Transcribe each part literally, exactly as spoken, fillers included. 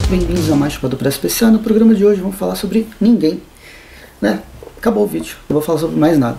Bem-vindos a mais Chupa do Pré Especial. No programa de hoje vamos falar sobre ninguém, né? Acabou o vídeo, não vou falar sobre mais nada.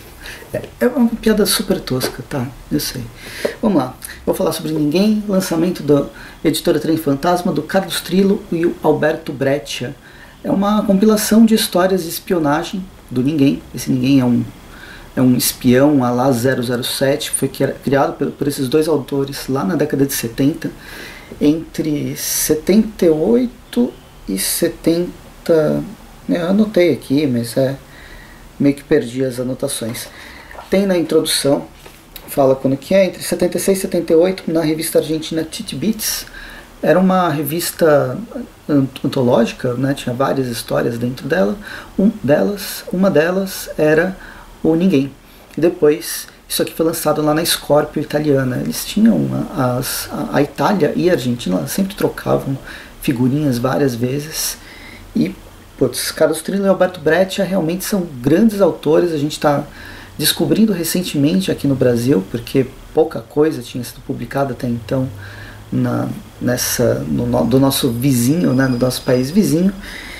É uma piada super tosca, tá? Eu sei. Vamos lá. Vou falar sobre Ninguém, lançamento da editora Trem Fantasma, do Carlos Trillo e o Alberto Breccia. É uma compilação de histórias de espionagem do Ninguém. Esse Ninguém é um, é um espião à la zero zero sete, foi criado por, por esses dois autores lá na década de setenta. Entre setenta e oito e setenta... Eu anotei aqui, mas é meio que perdi as anotações. Tem na introdução, fala quando que é, entre setenta e seis e setenta e oito, na revista argentina Titbits. Era uma revista antológica, né? Tinha várias histórias dentro dela. Um delas, uma delas era o Ninguém. E depois, isso aqui foi lançado lá na Scorpio italiana. Eles tinham, as, a, a Itália e a Argentina sempre trocavam figurinhas várias vezes. E, putz, Carlos Trillo e Alberto Breccia realmente são grandes autores. A gente está descobrindo recentemente aqui no Brasil, porque pouca coisa tinha sido publicada até então na, nessa, no, do nosso vizinho, né, no nosso país vizinho,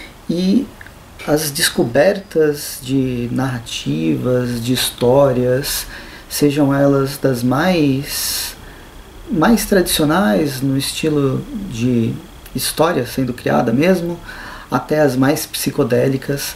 e as descobertas de narrativas, de histórias, sejam elas das mais, mais tradicionais, no estilo de história sendo criada mesmo, até as mais psicodélicas.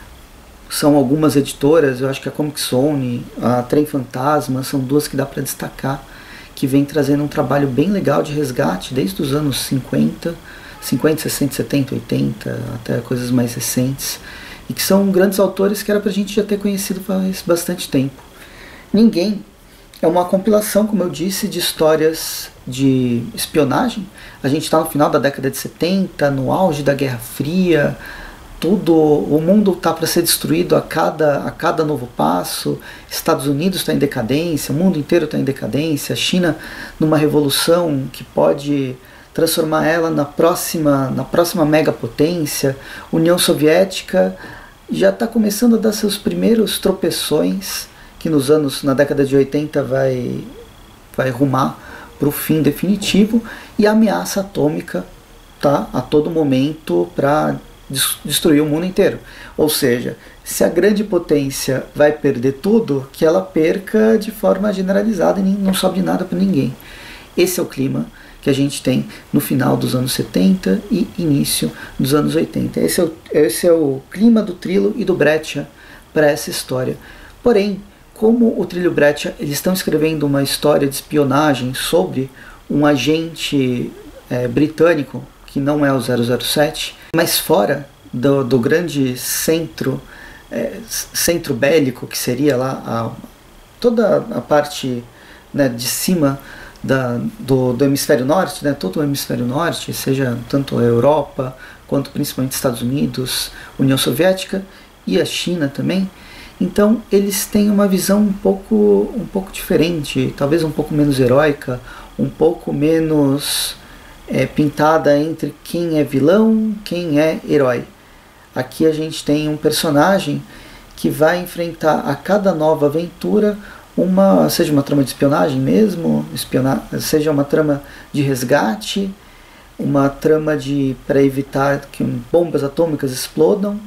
São algumas editoras, eu acho que a Comic Zone, a Trem Fantasma, são duas que dá para destacar, que vem trazendo um trabalho bem legal de resgate desde os anos cinquenta, cinquenta, sessenta, setenta, oitenta, até coisas mais recentes, e que são grandes autores que era para a gente já ter conhecido faz bastante tempo. Ninguém é uma compilação, como eu disse, de histórias de espionagem. A gente está no final da década de setenta, no auge da Guerra Fria. Tudo, o mundo está para ser destruído a cada, a cada novo passo. Estados Unidos está em decadência, o mundo inteiro está em decadência, a China numa revolução que pode transformar ela na próxima, na próxima megapotência. União Soviética já está começando a dar seus primeiros tropeções, que nos anos, na década de oitenta vai, vai rumar para o fim definitivo, e a ameaça atômica está a todo momento para destruir o mundo inteiro. Ou seja, se a grande potência vai perder tudo, que ela perca de forma generalizada e não sobe nada para ninguém. Esse é o clima que a gente tem no final dos anos setenta e início dos anos oitenta. Esse é o, esse é o clima do Trillo e do Breccia para essa história. Porém, como o Trillo e o Breccia eles estão escrevendo uma história de espionagem sobre um agente é, britânico, que não é o zero zero sete, mas fora do, do grande centro, é, centro bélico, que seria lá a, toda a parte, né, de cima da, do, do hemisfério norte, né, todo o hemisfério norte, seja tanto a Europa, quanto principalmente Estados Unidos, União Soviética e a China também. Então eles têm uma visão um pouco, um pouco diferente, talvez um pouco menos heróica, um pouco menos É, pintada entre quem é vilão, quem é herói. Aqui a gente tem um personagem que vai enfrentar a cada nova aventura, uma, seja uma trama de espionagem mesmo, espionar, seja uma trama de resgate, uma trama de para evitar que bombas atômicas explodam,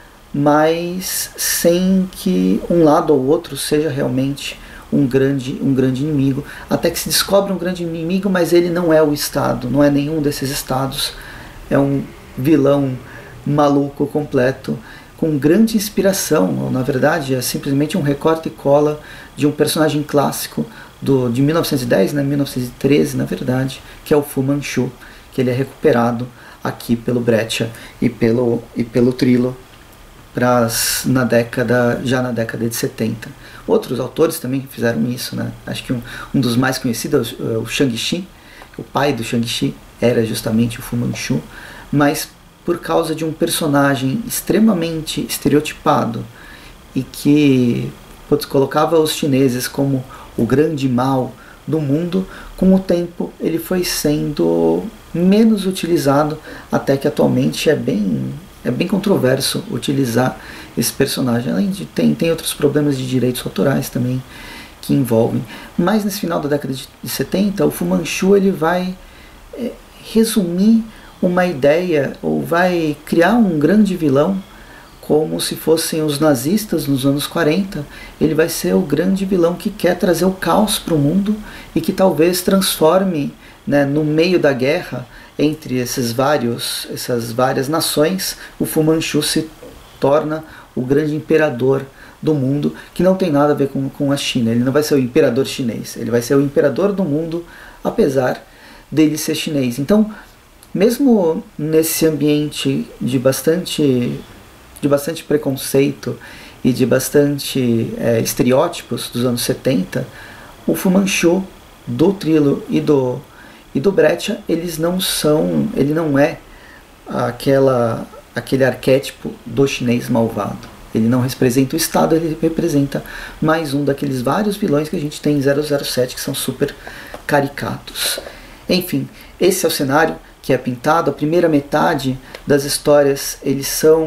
mas sem que um lado ou outro seja realmente um grande, um grande inimigo, até que se descobre um grande inimigo, mas ele não é o Estado, não é nenhum desses Estados, é um vilão maluco completo, com grande inspiração, ou, na verdade é simplesmente um recorte e cola de um personagem clássico do, de mil novecentos e dez, né, mil novecentos e treze na verdade, que é o Fu Manchu, que ele é recuperado aqui pelo Breccia e pelo, e pelo Trillo, Pras, na década, já na década de setenta. Outros autores também fizeram isso, né? Acho que um, um dos mais conhecidos é o Shang-Chi. O pai do Shang-Chi era justamente o Fu Manchu, mas por causa de um personagem extremamente estereotipado e que, putz, colocava os chineses como o grande mal do mundo, com o tempo ele foi sendo menos utilizado, até que atualmente é bem É bem controverso utilizar esse personagem. Além de tem, tem outros problemas de direitos autorais também que envolvem. Mas nesse final da década de setenta, o Fu Manchu ele vai é, resumir uma ideia, ou vai criar um grande vilão, como se fossem os nazistas nos anos quarenta. Ele vai ser o grande vilão que quer trazer o caos para o mundo e que talvez transforme, né, no meio da guerra entre esses vários, essas várias nações, o Fu Manchu se torna o grande imperador do mundo, que não tem nada a ver com, com a China. Ele não vai ser o imperador chinês, ele vai ser o imperador do mundo, apesar dele ser chinês. Então, mesmo nesse ambiente de bastante, de bastante preconceito e de bastante é, estereótipos dos anos setenta, o Fu Manchu do Trillo e do, e do Breccia, eles não são, ele não é aquela, aquele arquétipo do chinês malvado. Ele não representa o Estado, ele representa mais um daqueles vários vilões que a gente tem em zero zero sete, que são super caricatos. Enfim, esse é o cenário que é pintado. A primeira metade das histórias, eles são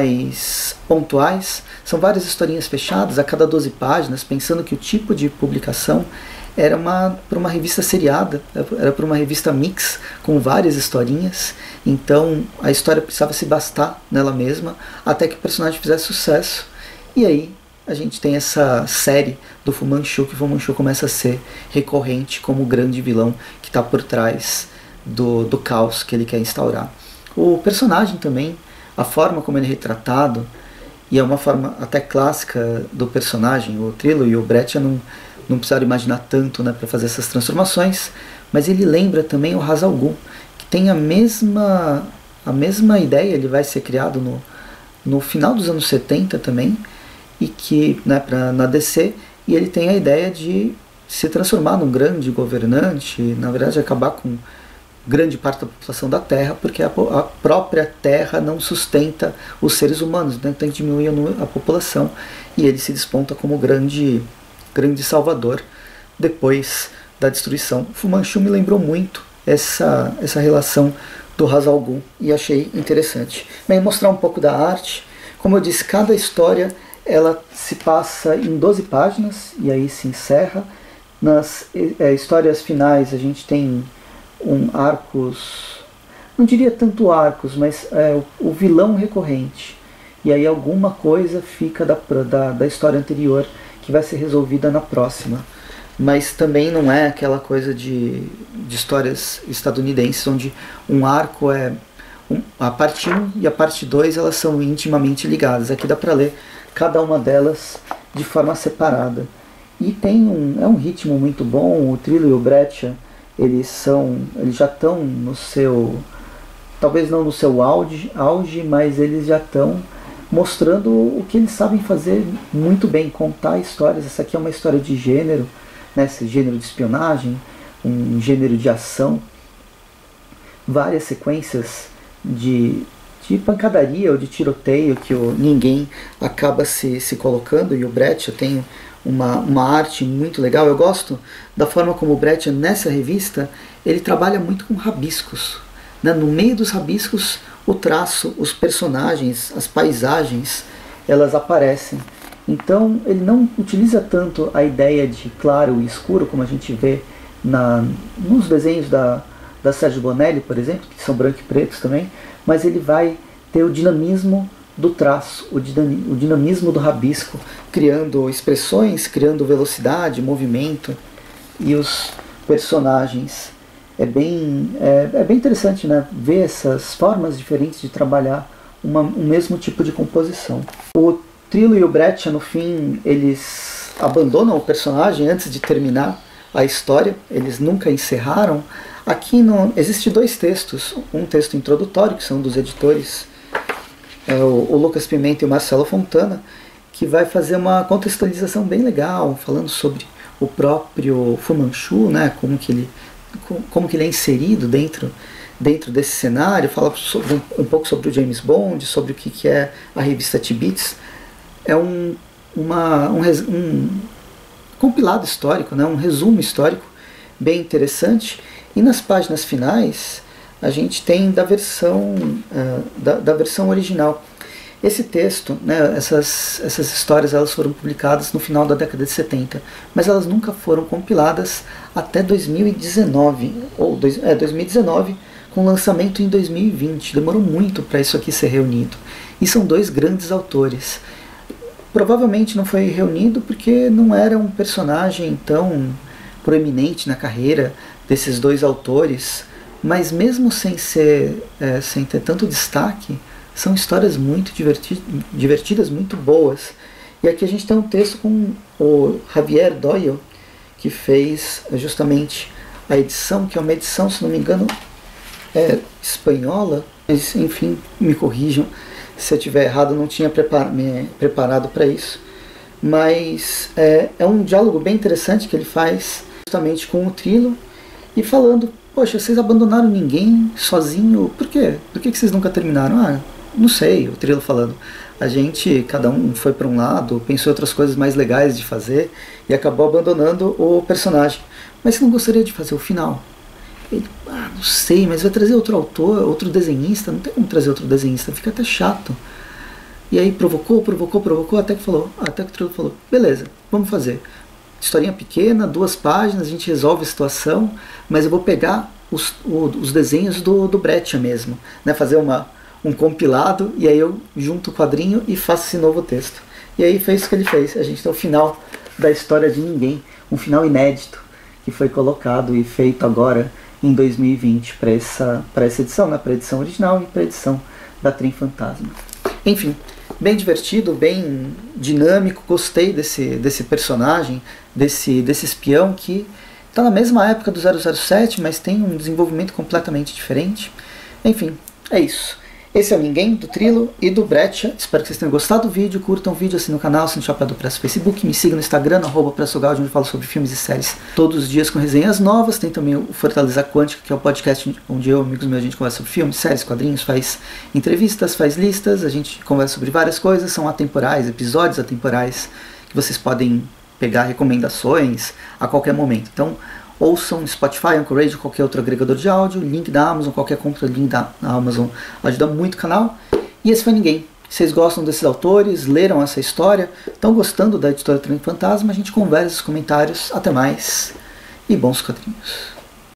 mais pontuais, são várias historinhas fechadas a cada doze páginas, pensando que o tipo de publicação era uma, para uma revista seriada, era para uma revista mix, com várias historinhas. Então a história precisava se bastar nela mesma, até que o personagem fizesse sucesso. E aí a gente tem essa série do Fu Manchu, que o Fu Manchu começa a ser recorrente como o grande vilão que está por trás do, do caos que ele quer instaurar. O personagem também, a forma como ele é retratado, e é uma forma até clássica do personagem. O Trillo e o Breccia não, não precisaram imaginar tanto, né, para fazer essas transformações, mas ele lembra também o Ra's al Ghul, que tem a mesma, a mesma ideia. Ele vai ser criado no, no final dos anos setenta também, e que, né, pra, na D C, e ele tem a ideia de se transformar num grande governante, na verdade acabar com grande parte da população da Terra, porque a, a própria Terra não sustenta os seres humanos, né? Tem que diminuir a, a população, e ele se desponta como grande, grande salvador depois da destruição. Fu Manchu me lembrou muito essa, essa relação do Ra's al Ghul, e achei interessante. Bem, mostrar um pouco da arte. Como eu disse, cada história ela se passa em doze páginas e aí se encerra. Nas é, histórias finais a gente tem um arcos, não diria tanto arcos, mas é, o, o vilão recorrente. E aí alguma coisa fica da, da, da história anterior que vai ser resolvida na próxima. Mas também não é aquela coisa de, de histórias estadunidenses, onde um arco é... Um, a parte um e a parte dois elas são intimamente ligadas. Aqui dá para ler cada uma delas de forma separada. E tem um, é um ritmo muito bom. O Trillo e o Breccia, eles, são, eles já estão no seu... talvez não no seu auge, auge, mas eles já estão mostrando o que eles sabem fazer muito bem, contar histórias. Essa aqui é uma história de gênero, né, esse gênero de espionagem, um gênero de ação, várias sequências de, de pancadaria ou de tiroteio que o ninguém acaba se, se colocando, e o Breccia tem uma, uma arte muito legal. Eu gosto da forma como o Breccia, nessa revista, ele trabalha muito com rabiscos, né? No meio dos rabiscos, o traço, os personagens, as paisagens, elas aparecem. Então ele não utiliza tanto a ideia de claro e escuro, como a gente vê na, nos desenhos da, da Sergio Bonelli, por exemplo, que são branco e pretos também, mas ele vai ter o dinamismo do traço, o dinamismo do rabisco, criando expressões, criando velocidade, movimento, e os personagens. É bem, é, é bem interessante, né, ver essas formas diferentes de trabalhar uma, um mesmo tipo de composição. O Trillo e o Breccia, no fim, eles abandonam o personagem antes de terminar a história, eles nunca encerraram. Aqui no, existem dois textos, um texto introdutório, que são dos editores, é, o, o Lucas Pimenta e o Marcelo Fontana, que vai fazer uma contextualização bem legal, falando sobre o próprio Fu Manchu, né, como que ele, como que ele é inserido dentro, dentro desse cenário, fala sobre, um, um pouco sobre o James Bond, sobre o que, que é a revista T-Bits. É um, uma, um, um compilado histórico, né, um resumo histórico bem interessante. E nas páginas finais a gente tem da versão, uh, da, da versão original. Esse texto, né, essas, essas histórias, elas foram publicadas no final da década de setenta, mas elas nunca foram compiladas até dois mil e dezenove, ou dois, é, dois mil e dezenove, com lançamento em dois mil e vinte. Demorou muito para isso aqui ser reunido. E são dois grandes autores. Provavelmente não foi reunido porque não era um personagem tão proeminente na carreira desses dois autores, mas mesmo sem ser, é, sem ter tanto destaque, são histórias muito diverti divertidas, muito boas. E aqui a gente tem um texto com o Javier Doyle, que fez justamente a edição, que é uma edição, se não me engano, é espanhola, mas enfim, me corrijam se eu estiver errado, não tinha prepar me preparado para isso. Mas é, é um diálogo bem interessante que ele faz justamente com o Trilo e falando: poxa, vocês abandonaram ninguém sozinho, por quê? Por que, que vocês nunca terminaram? Ah, não sei, o Trilo falando. A gente, cada um foi para um lado, pensou em outras coisas mais legais de fazer e acabou abandonando o personagem. Mas você não gostaria de fazer o final? Ele, ah, não sei, mas vai trazer outro autor, outro desenhista, não tem como trazer outro desenhista, fica até chato. E aí provocou, provocou, provocou, até que falou, até que o Trilo falou, beleza, vamos fazer. Historinha pequena, duas páginas, a gente resolve a situação, mas eu vou pegar os, os desenhos do, do Breccia mesmo, né, fazer uma, um compilado, e aí eu junto o quadrinho e faço esse novo texto. E aí fez o que ele fez, a gente tem o final da história de Ninguém, um final inédito, que foi colocado e feito agora em dois mil e vinte para essa, para essa edição, né, para a edição original e para a edição da Trem Fantasma. Enfim, bem divertido, bem dinâmico, gostei desse, desse personagem, desse, desse espião que está na mesma época do zero zero sete, mas tem um desenvolvimento completamente diferente. Enfim, é isso. Esse é o Ninguém, do Trilo e do Breccia. Espero que vocês tenham gostado do vídeo, curtam o vídeo, assinem o canal, assinem o Chapéu do Presso no Facebook, me sigam no Instagram, arroba PressoGaudi, onde eu falo sobre filmes e séries todos os dias com resenhas novas. Tem também o Fortaleza Quântica, que é o podcast onde eu e amigos meus a gente conversa sobre filmes, séries, quadrinhos, faz entrevistas, faz listas, a gente conversa sobre várias coisas, são atemporais, episódios atemporais, que vocês podem pegar recomendações a qualquer momento. Então, ouçam Spotify, Anchor Radio, qualquer outro agregador de áudio, link da Amazon, qualquer compra, link da Amazon ajuda muito o canal. E esse foi Ninguém. Vocês gostam desses autores, leram essa história, estão gostando da editora Trem Fantasma, a gente conversa nos comentários. Até mais e bons quadrinhos.